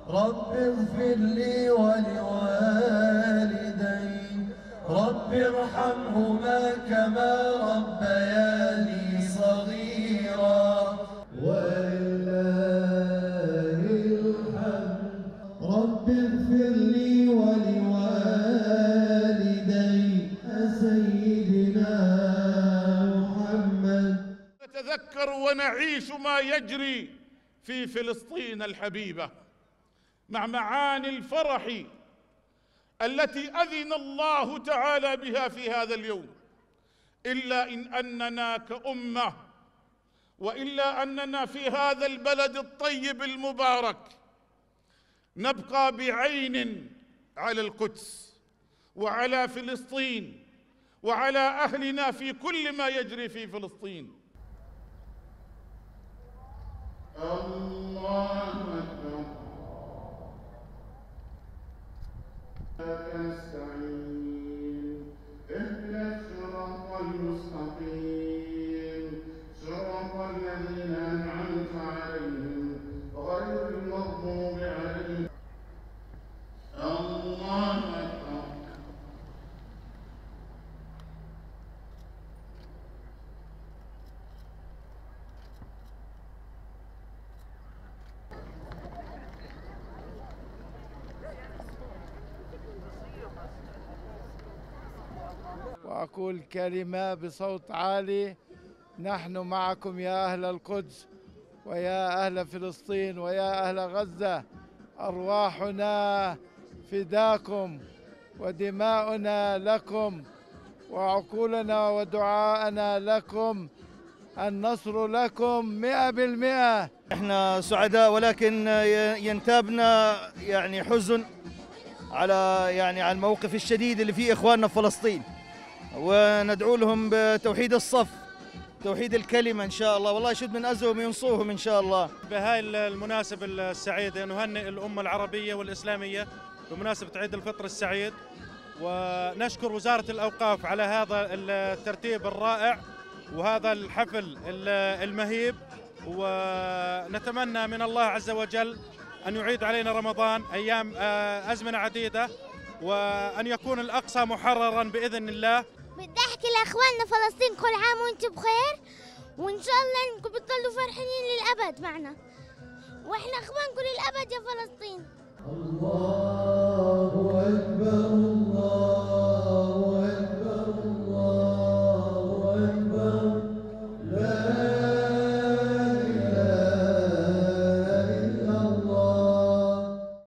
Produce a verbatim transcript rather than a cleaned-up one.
رب اغفر لي ولوالدي رب ارحمهما كما ربياني صغيرا ولله الحمد رب اغفر لي ولوالدي سيدنا محمد. نتذكر ونعيش ما يجري في فلسطين الحبيبة مع معاني الفرح التي أذن الله تعالى بها في هذا اليوم، إلا إن أننا كأمة وإلا أننا في هذا البلد الطيب المبارك نبقى بعين على القدس وعلى فلسطين وعلى أهلنا في كل ما يجري في فلسطين. الله أكبر. نستعين اهدنا الصراط المستقيم صراط الذين أنعمت عليهم غير المغضوب عليهم. الله أكبر. وأقول كلمة بصوت عالي: نحن معكم يا أهل القدس ويا أهل فلسطين ويا أهل غزة، أرواحنا فداكم ودماؤنا لكم وعقولنا ودعاءنا لكم، النصر لكم مئة بالمئة. احنا سعداء ولكن ينتابنا يعني حزن على يعني على الموقف الشديد اللي فيه إخواننا في فلسطين، وندعو لهم بتوحيد الصف، توحيد الكلمة إن شاء الله، والله يشد من أزهم ينصوهم إن شاء الله. بهاي المناسبة السعيدة نهنئ الأمة العربية والإسلامية بمناسبة عيد الفطر السعيد، ونشكر وزارة الأوقاف على هذا الترتيب الرائع وهذا الحفل المهيب، ونتمنى من الله عز وجل أن يعيد علينا رمضان أيام أزمنة عديدة، وأن يكون الأقصى محرراً بإذن الله. بدي أحكي لإخواننا فلسطين كل عام وأنتم بخير، وإن شاء الله إنكم بتضلوا فرحانين للأبد معنا، وإحنا إخوانكم للأبد يا فلسطين. الله أكبر الله أكبر الله أكبر.